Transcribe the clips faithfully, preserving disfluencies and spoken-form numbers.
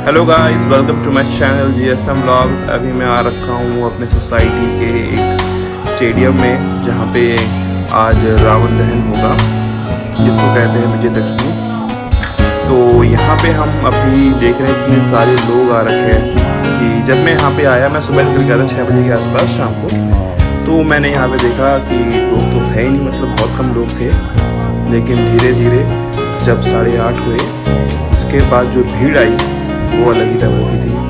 Hello guys, welcome to my channel G S M vlogs. अभी मैं आ रखा हूँ अपने सोसाइटी के एक स्टेडियम में, जहाँ पे आज रावण दहन होगा, जिसको कहते हैं विजयदशमी। तो यहाँ पे हम अभी देख रहे हैं इतने सारे लोग आ रखे हैं कि जब मैं यहाँ पे आया, मैं सुबह निकल गया था छः बजे के आसपास शाम को, तो मैंने यहाँ पे देखा कि लोग तो थे ही नहीं, मतलब बहुत कम लोग थे। लेकिन धीरे धीरे जब साढ़े आठ हुए, उसके बाद जो भीड़ आई वो अलग ही लेवल की थी।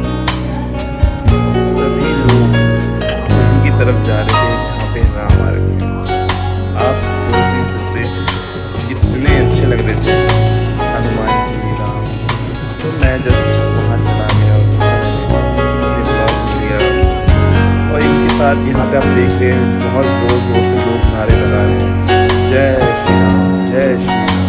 सभी लोग उन्हीं की तरफ जा रहे थे जहाँ पे राम आ रखे। आप सोच नहीं सकते, इतने अच्छे लग रहे थे हनुमान जी, राम। तो मैं जस्ट वहाँ चला गया और मैंने ब्लॉग लिया। और इनके साथ यहाँ पे आप देख रहे हैं बहुत ज़ोर ज़ोर से लोग नारे लगा रहे हैं, जय श्री राम, जय श्री राम।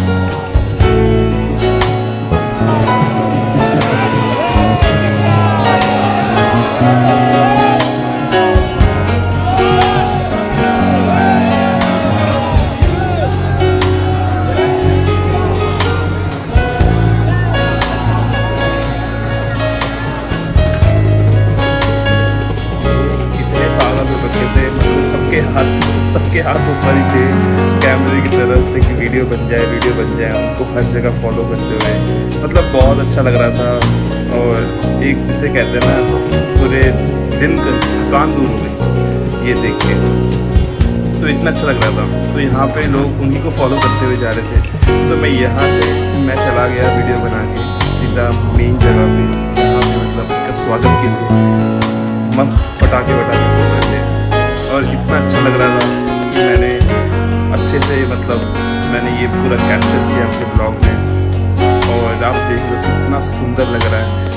सबके हाथ सबके हाथ ऊपर ही थे कैमरे की तरफ थे कि वीडियो बन जाए वीडियो बन जाए उनको हर जगह फॉलो करते हुए। मतलब बहुत अच्छा लग रहा था। और एक जिसे कहते हैं ना, पूरे दिन का थकान दूर हो गई ये देख के, तो इतना अच्छा लग रहा था। तो यहाँ पे लोग उन्हीं को फॉलो करते हुए जा रहे थे। तो मैं यहाँ से मैं चला गया वीडियो बना के सीधा मेन जगह पे, जहाँ पे मतलब उनका स्वागत के लिए मस्त पटाखे वटाखे फोड़ रहे थे। और इतना अच्छा लग रहा था कि मैंने अच्छे से मतलब मैंने ये पूरा कैप्चर किया अपने ब्लॉग में। और आप देख लो कितना सुंदर लग रहा है।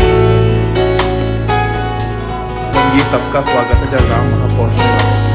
और ये तब का स्वागत है जब राम वहाँ पहुँचने वाले थे।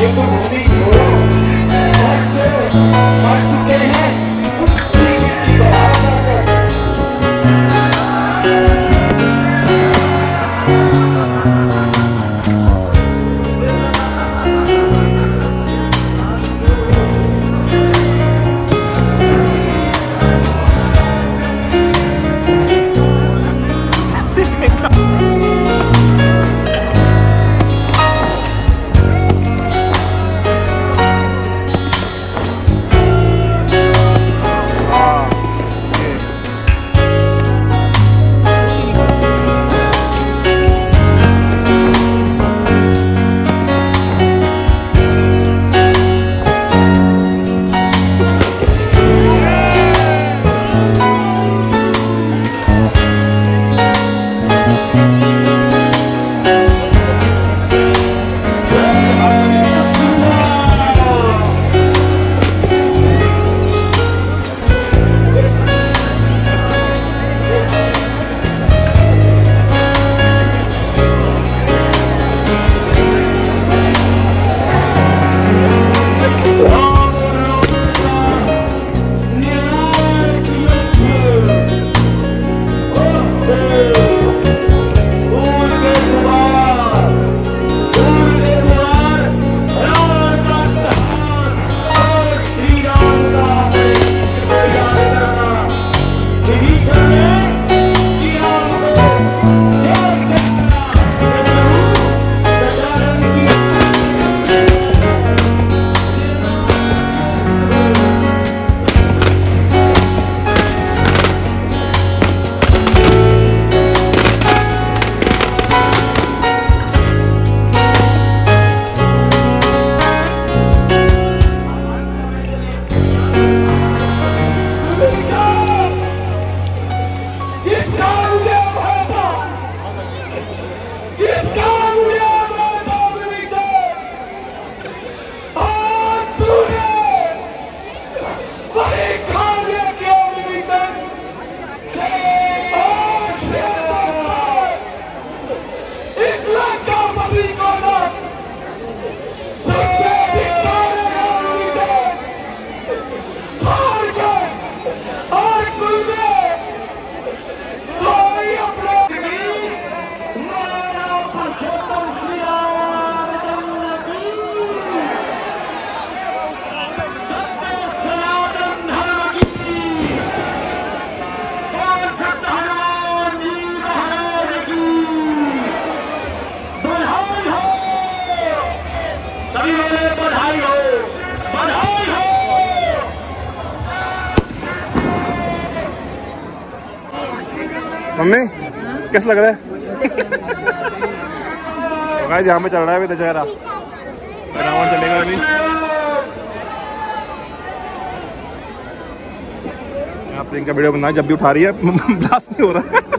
मम्मी कैसा लग रहा है? तो गाइस यहाँ पे चल रहा है अभी दशहरा, रावण चलेगा अभी। यहाँ प्रियंका वीडियो बना जब भी उठा रही है ब्लास्ट नहीं हो रहा है।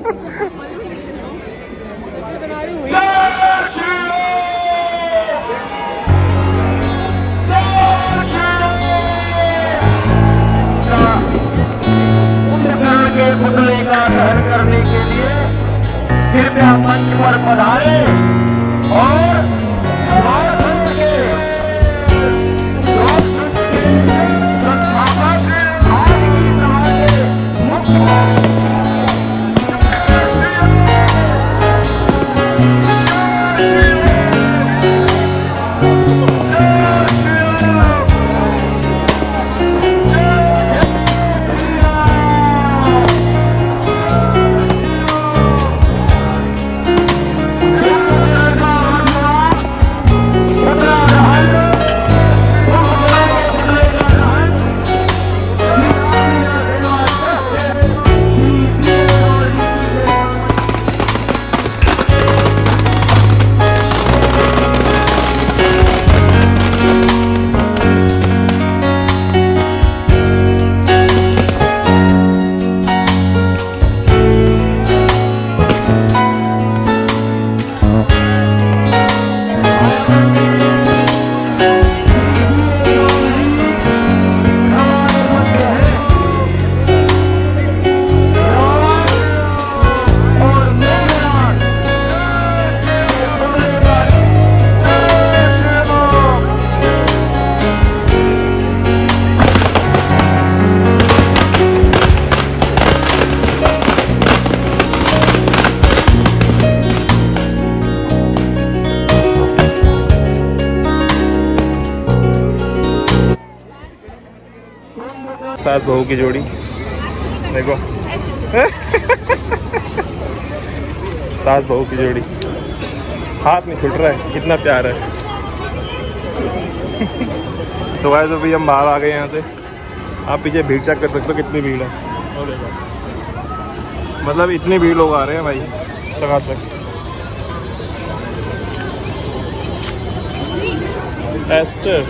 पुतले का दहन करने के लिए कृपया मंच पर पधारे और झारखंड के लोकतंत्र के संस्थापक आज की सभा के मुख्य सास बहू की जोड़ी देखो। सास बहू की जोड़ी, हाथ नहीं छूट रहा है, इतना प्यार है। तो गाइस अभी हम बाहर आ गए यहाँ से। आप पीछे भीड़ चेक कर सकते हो कितनी भीड़ है, मतलब इतनी भीड़ लोग आ रहे हैं भाई चकाचक। एस्टर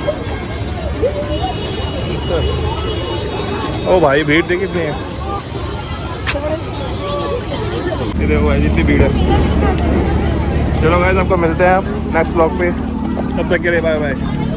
ओ भाई भीड़ देखी कितनी है, ये देखो भाई जितनी भीड़ है। चलो गाइस आपको मिलते हैं आप नेक्स्ट व्लॉग पे, तब तक के लिए बाय बाय।